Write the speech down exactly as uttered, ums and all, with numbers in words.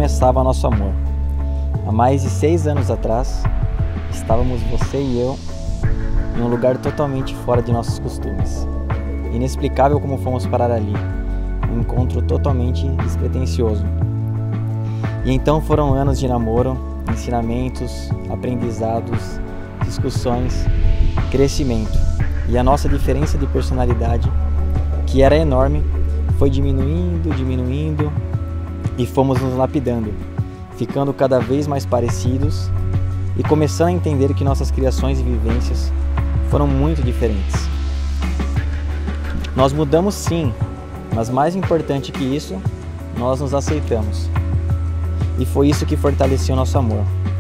começava nosso amor. Há mais de seis anos atrás, estávamos você e eu em um lugar totalmente fora de nossos costumes. Inexplicável como fomos parar ali, um encontro totalmente despretensioso. E então foram anos de namoro, ensinamentos, aprendizados, discussões, crescimento. E a nossa diferença de personalidade, que era enorme, foi diminuindo, diminuindo e fomos nos lapidando, ficando cada vez mais parecidos e começando a entender que nossas criações e vivências foram muito diferentes. Nós mudamos sim, mas mais importante que isso, nós nos aceitamos. E foi isso que fortaleceu nosso amor.